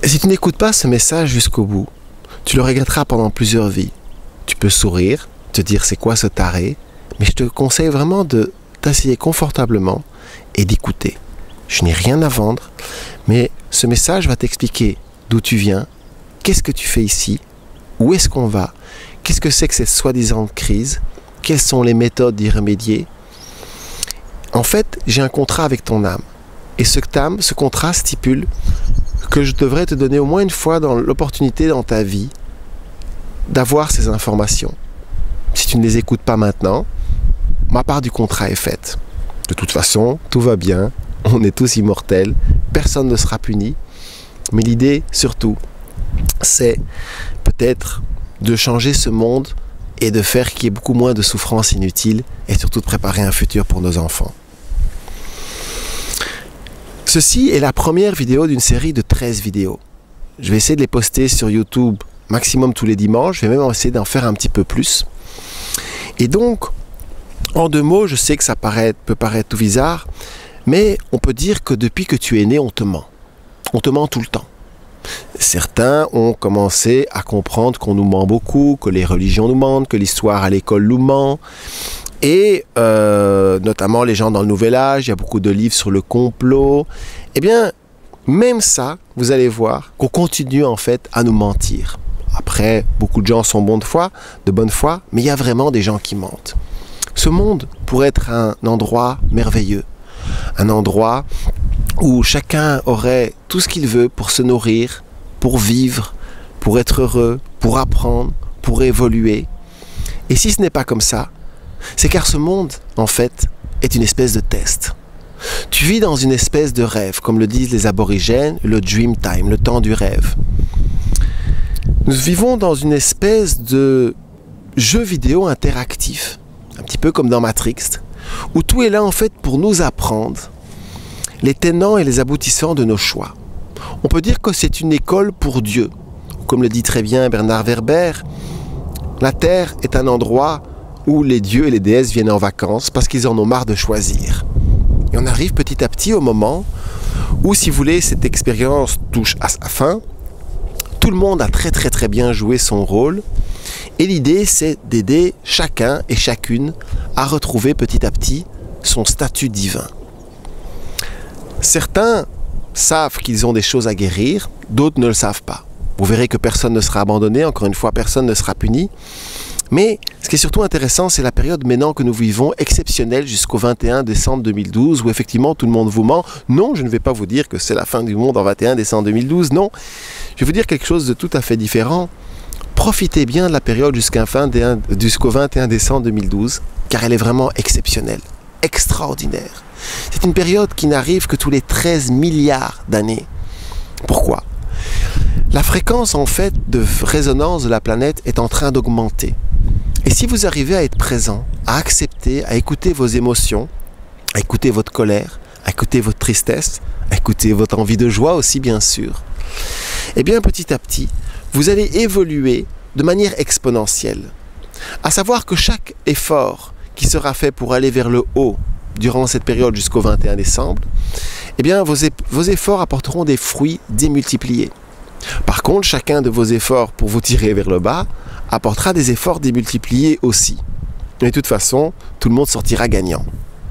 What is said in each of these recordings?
Si tu n'écoutes pas ce message jusqu'au bout, tu le regretteras pendant plusieurs vies. Tu peux sourire, te dire c'est quoi ce taré, mais je te conseille vraiment de t'asseoir confortablement et d'écouter. Je n'ai rien à vendre, mais ce message va t'expliquer d'où tu viens, qu'est-ce que tu fais ici, où est-ce qu'on va, qu'est-ce que c'est que cette soi-disant crise, quelles sont les méthodes d'y remédier. En fait, j'ai un contrat avec ton âme. Et ce contrat stipule que je devrais te donner au moins une fois dans l'opportunité dans ta vie d'avoir ces informations. Si tu ne les écoutes pas maintenant, ma part du contrat est faite. De toute façon, tout va bien, on est tous immortels, personne ne sera puni. Mais l'idée, surtout, c'est peut-être de changer ce monde et de faire qu'il y ait beaucoup moins de souffrances inutiles et surtout de préparer un futur pour nos enfants. Ceci est la première vidéo d'une série de 13 vidéos. Je vais essayer de les poster sur YouTube maximum tous les dimanches. Je vais même essayer d'en faire un petit peu plus. Et donc, en 2 mots, je sais que ça peut paraître tout bizarre, mais on peut dire que depuis que tu es né, on te ment. On te ment tout le temps. Certains ont commencé à comprendre qu'on nous ment beaucoup, que les religions nous mentent, que l'histoire à l'école nous ment. Et notamment les gens dans le Nouvel Âge, il y a beaucoup de livres sur le complot. Eh bien, même ça, vous allez voir qu'on continue en fait à nous mentir. Après, beaucoup de gens sont de bonne foi, mais il y a vraiment des gens qui mentent. Ce monde pourrait être un endroit merveilleux, un endroit où chacun aurait tout ce qu'il veut pour se nourrir, pour vivre, pour être heureux, pour apprendre, pour évoluer. Et si ce n'est pas comme ça, c'est car ce monde, en fait, est une espèce de test. Tu vis dans une espèce de rêve, comme le disent les aborigènes, le dream time, le temps du rêve. Nous vivons dans une espèce de jeu vidéo interactif, un petit peu comme dans Matrix, où tout est là en fait pour nous apprendre les tenants et les aboutissants de nos choix. On peut dire que c'est une école pour Dieu. Comme le dit très bien Bernard Werber, la Terre est un endroit où les dieux et les déesses viennent en vacances parce qu'ils en ont marre de choisir. Et on arrive petit à petit au moment où, si vous voulez, cette expérience touche à sa fin. Tout le monde a très bien joué son rôle. Et l'idée, c'est d'aider chacun et chacune à retrouver petit à petit son statut divin. Certains savent qu'ils ont des choses à guérir, d'autres ne le savent pas. Vous verrez que personne ne sera abandonné, encore une fois, personne ne sera puni. Mais ce qui est surtout intéressant, c'est la période maintenant que nous vivons, exceptionnelle jusqu'au 21 décembre 2012, où effectivement tout le monde vous ment. Non, je ne vais pas vous dire que c'est la fin du monde en 21 décembre 2012, non. Je vais vous dire quelque chose de tout à fait différent. Profitez bien de la période jusqu'au 21 décembre 2012, car elle est vraiment exceptionnelle, extraordinaire. C'est une période qui n'arrive que tous les 13 milliards d'années. Pourquoi ? La fréquence en fait de résonance de la planète est en train d'augmenter. Et si vous arrivez à être présent, à accepter, à écouter vos émotions, à écouter votre colère, à écouter votre tristesse, à écouter votre envie de joie aussi bien sûr, eh bien petit à petit, vous allez évoluer de manière exponentielle. À savoir que chaque effort qui sera fait pour aller vers le haut durant cette période jusqu'au 21 décembre, eh bien vos efforts apporteront des fruits démultipliés. Par contre, chacun de vos efforts pour vous tirer vers le bas apportera des efforts démultipliés aussi. Et de toute façon, tout le monde sortira gagnant.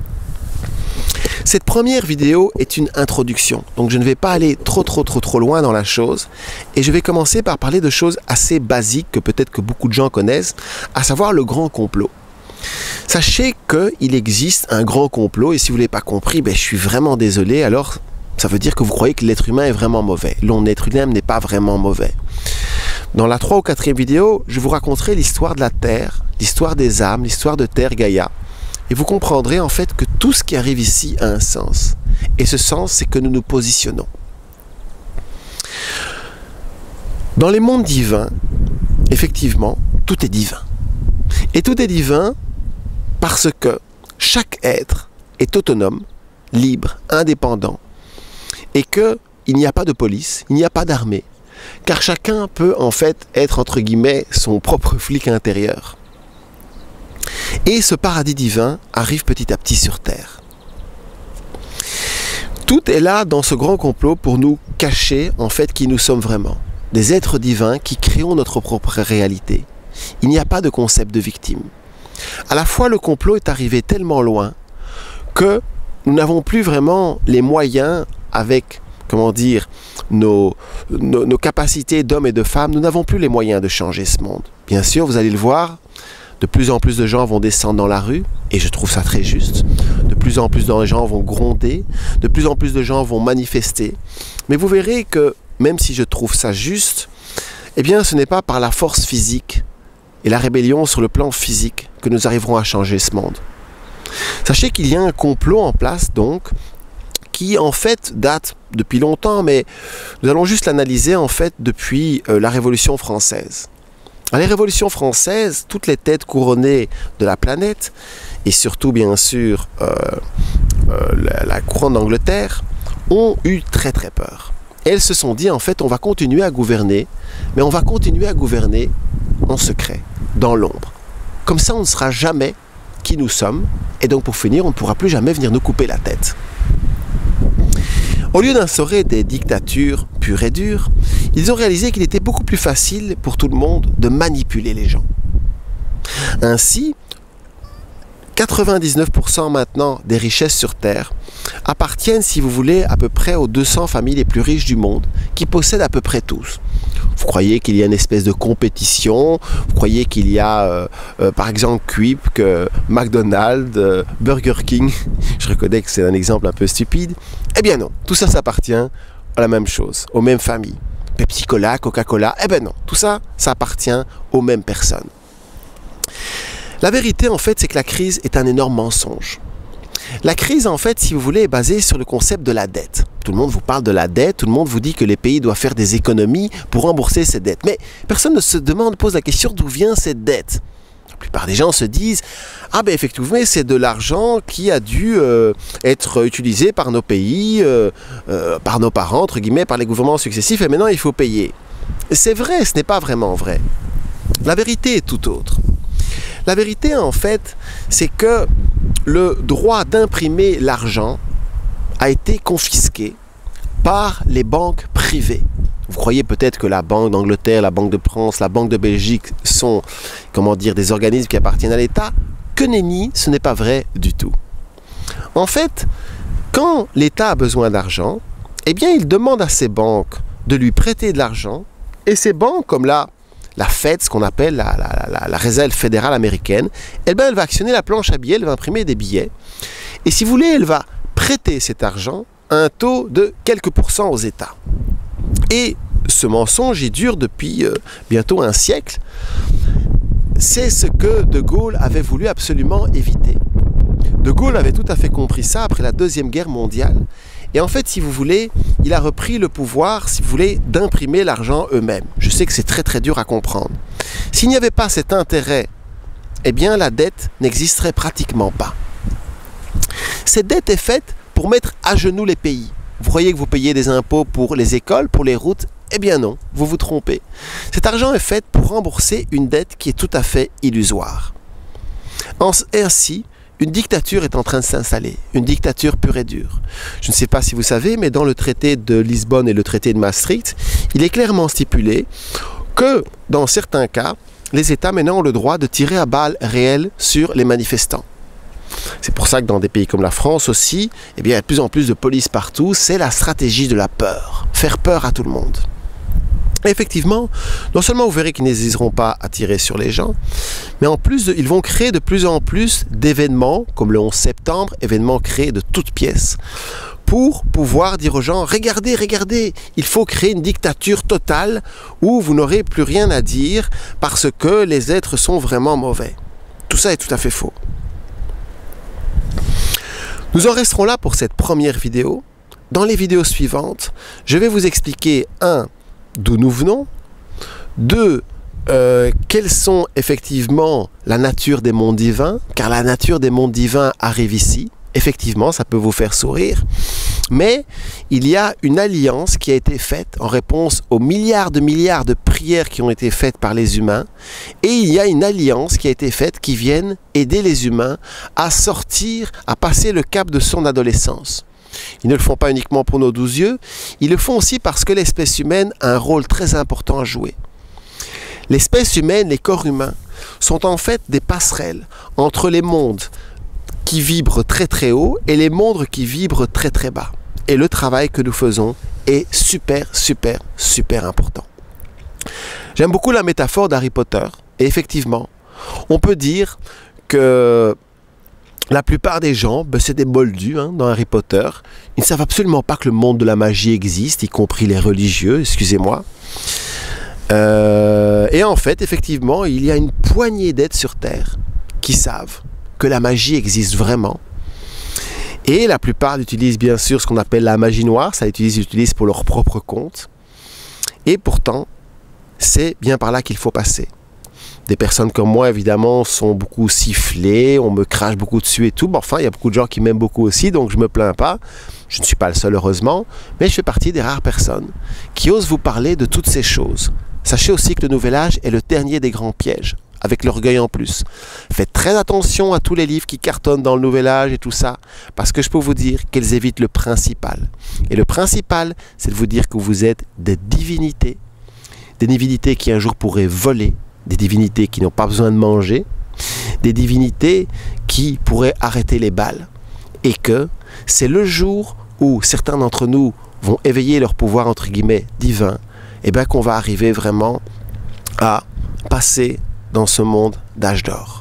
Cette première vidéo est une introduction, donc je ne vais pas aller trop loin dans la chose, et je vais commencer par parler de choses assez basiques que peut-être que beaucoup de gens connaissent, à savoir le grand complot. Sachez qu'il existe un grand complot, et si vous ne l'avez pas compris, je suis vraiment désolé, alors ça veut dire que vous croyez que l'être humain est vraiment mauvais. L'être humain n'est pas vraiment mauvais. Dans la 3e ou 4e vidéo, je vous raconterai l'histoire de la Terre, l'histoire des âmes, l'histoire de Terre Gaïa. Et vous comprendrez en fait que tout ce qui arrive ici a un sens. Et ce sens, c'est que nous nous positionnons. Dans les mondes divins, effectivement, tout est divin. Et tout est divin parce que chaque être est autonome, libre, indépendant. Et qu'il n'y a pas de police, il n'y a pas d'armée. Car chacun peut en fait être entre guillemets son propre flic intérieur. Et ce paradis divin arrive petit à petit sur Terre. Tout est là dans ce grand complot pour nous cacher en fait qui nous sommes vraiment. Des êtres divins qui créons notre propre réalité. Il n'y a pas de concept de victime. À la fois, le complot est arrivé tellement loin que nous n'avons plus vraiment les moyens avec, comment dire, nos capacités d'hommes et de femmes, nous n'avons plus les moyens de changer ce monde. Bien sûr, vous allez le voir, de plus en plus de gens vont descendre dans la rue, et je trouve ça très juste. De plus en plus de gens vont gronder, de plus en plus de gens vont manifester. Mais vous verrez que, même si je trouve ça juste, eh bien ce n'est pas par la force physique et la rébellion sur le plan physique que nous arriverons à changer ce monde. Sachez qu'il y a un complot en place donc, qui en fait date depuis longtemps, mais nous allons juste l'analyser en fait depuis la Révolution française. À la Révolution française, toutes les têtes couronnées de la planète, et surtout bien sûr la couronne d'Angleterre, ont eu très très peur. Et elles se sont dit en fait on va continuer à gouverner, mais on va continuer à gouverner en secret, dans l'ombre. Comme ça on ne saura jamais qui nous sommes, et donc pour finir on ne pourra plus jamais venir nous couper la tête. Au lieu d'instaurer des dictatures pures et dures, ils ont réalisé qu'il était beaucoup plus facile pour tout le monde de manipuler les gens. Ainsi, 99% maintenant des richesses sur Terre appartiennent, si vous voulez, à peu près aux 200 familles les plus riches du monde, qui possèdent à peu près tous. Vous croyez qu'il y a une espèce de compétition, vous croyez qu'il y a par exemple Quip, McDonald's, Burger King, je reconnais que c'est un exemple un peu stupide. Eh bien non, tout ça, ça appartient à la même chose, aux mêmes familles. Pepsi Cola, Coca-Cola, eh bien non, tout ça, ça appartient aux mêmes personnes. La vérité en fait, c'est que la crise est un énorme mensonge. La crise, en fait, si vous voulez, est basée sur le concept de la dette. Tout le monde vous parle de la dette, tout le monde vous dit que les pays doivent faire des économies pour rembourser ces dettes. Mais personne ne se pose la question d'où vient cette dette. La plupart des gens se disent « Ah ben effectivement, c'est de l'argent qui a dû être utilisé par nos pays, par nos parents, entre guillemets, par les gouvernements successifs, et maintenant il faut payer. » C'est vrai, ce n'est pas vraiment vrai. La vérité est tout autre. La vérité, en fait, c'est que le droit d'imprimer l'argent a été confisqué par les banques privées. Vous croyez peut-être que la Banque d'Angleterre, la Banque de France, la Banque de Belgique sont, comment dire, des organismes qui appartiennent à l'État. Que nenni, ce n'est pas vrai du tout. En fait, quand l'État a besoin d'argent, eh bien, il demande à ses banques de lui prêter de l'argent, et ces banques, comme la Fed, ce qu'on appelle la réserve fédérale américaine, eh bien, elle va actionner la planche à billets, elle va imprimer des billets. Et si vous voulez, elle va prêter cet argent à un taux de quelques pourcents aux États. Et ce mensonge, il dure depuis bientôt un siècle. C'est ce que De Gaulle avait voulu absolument éviter. De Gaulle avait tout à fait compris ça après la Deuxième Guerre mondiale. Et en fait, si vous voulez, il a repris le pouvoir, si vous voulez, d'imprimer l'argent eux-mêmes. Je sais que c'est très très dur à comprendre. S'il n'y avait pas cet intérêt, eh bien la dette n'existerait pratiquement pas. Cette dette est faite pour mettre à genoux les pays. Vous croyez que vous payez des impôts pour les écoles, pour les routes? Eh bien non, vous vous trompez. Cet argent est fait pour rembourser une dette qui est tout à fait illusoire. Ainsi, une dictature est en train de s'installer, une dictature pure et dure. Je ne sais pas si vous savez, mais dans le traité de Lisbonne et le traité de Maastricht, il est clairement stipulé que, dans certains cas, les États maintenant ont le droit de tirer à balles réelles sur les manifestants. C'est pour ça que dans des pays comme la France aussi, eh bien, il y a de plus en plus de police partout. C'est la stratégie de la peur, faire peur à tout le monde. Et effectivement, non seulement vous verrez qu'ils n'hésiteront pas à tirer sur les gens, mais en plus, ils vont créer de plus en plus d'événements, comme le 11 septembre, événements créés de toutes pièces, pour pouvoir dire aux gens, regardez, regardez, il faut créer une dictature totale où vous n'aurez plus rien à dire parce que les êtres sont vraiment mauvais. Tout ça est tout à fait faux. Nous en resterons là pour cette première vidéo. Dans les vidéos suivantes, je vais vous expliquer 1. D'où nous venons, 2. Quelles sont effectivement la nature des mondes divins, car la nature des mondes divins arrive ici. Effectivement, ça peut vous faire sourire, mais il y a une alliance qui a été faite en réponse aux milliards de prières qui ont été faites par les humains, et il y a une alliance qui a été faite qui vienne aider les humains à sortir, à passer le cap de son adolescence. Ils ne le font pas uniquement pour nos 12 yeux, ils le font aussi parce que l'espèce humaine a un rôle très important à jouer. L'espèce humaine, les corps humains, sont en fait des passerelles entre les mondes qui vibrent très très haut et les mondes qui vibrent très très bas. Et le travail que nous faisons est super important. J'aime beaucoup la métaphore d'Harry Potter, et effectivement, on peut dire que la plupart des gens, c'est des moldus dans Harry Potter. Ils ne savent absolument pas que le monde de la magie existe, y compris les religieux, excusez-moi. Et en fait, effectivement, il y a une poignée d'êtres sur Terre qui savent que la magie existe vraiment. Et la plupart utilisent bien sûr ce qu'on appelle la magie noire, ça ils utilisent pour leur propre compte. Et pourtant, c'est bien par là qu'il faut passer. Des personnes comme moi, évidemment, sont beaucoup sifflées, on me crache beaucoup dessus et tout. Bon, enfin, il y a beaucoup de gens qui m'aiment beaucoup aussi, donc je ne me plains pas. Je ne suis pas le seul, heureusement, mais je fais partie des rares personnes qui osent vous parler de toutes ces choses. Sachez aussi que le nouvel âge est le dernier des grands pièges, avec l'orgueil en plus. Faites très attention à tous les livres qui cartonnent dans le nouvel âge et tout ça, parce que je peux vous dire qu'elles évitent le principal. Et le principal, c'est de vous dire que vous êtes des divinités qui un jour pourraient voler, des divinités qui n'ont pas besoin de manger, des divinités qui pourraient arrêter les balles. Et que c'est le jour où certains d'entre nous vont éveiller leur pouvoir, entre guillemets, divin, et bien qu'on va arriver vraiment à passer dans ce monde d'âge d'or.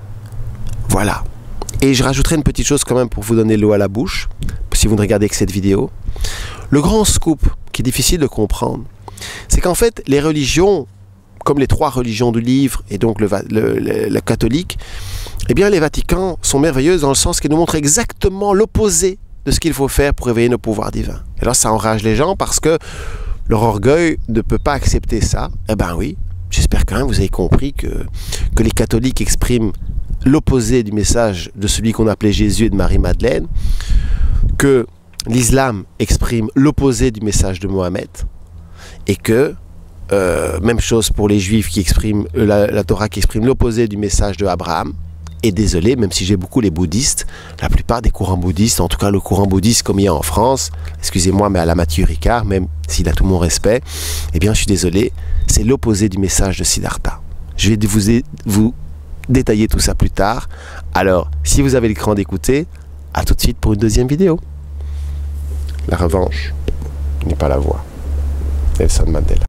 Voilà. Et je rajouterai une petite chose quand même pour vous donner l'eau à la bouche, si vous ne regardez que cette vidéo. Le grand scoop, qui est difficile de comprendre, c'est qu'en fait, les religions, comme les 3 religions du livre, et donc le catholique, eh bien les Vaticans sont merveilleuses dans le sens qu'ils nous montrent exactement l'opposé de ce qu'il faut faire pour éveiller nos pouvoirs divins. Et là, ça enrage les gens parce que leur orgueil ne peut pas accepter ça. Eh bien oui, j'espère quand même que vous avez compris que les catholiques expriment l'opposé du message de celui qu'on appelait Jésus et de Marie-Madeleine, que l'islam exprime l'opposé du message de Mohammed, et que même chose pour les juifs qui expriment la Torah qui exprime l'opposé du message de Abraham. Et désolé, même si j'ai beaucoup les bouddhistes, la plupart des courants bouddhistes, en tout cas le courant bouddhiste comme il y a en France, excusez-moi, mais à la Mathieu Ricard, même s'il a tout mon respect, eh bien je suis désolé, c'est l'opposé du message de Siddhartha. Je vais vous détailler tout ça plus tard. Alors, si vous avez l'écran d'écouter, à tout de suite pour une deuxième vidéo. La revanche n'est pas la voie. Nelson Mandela.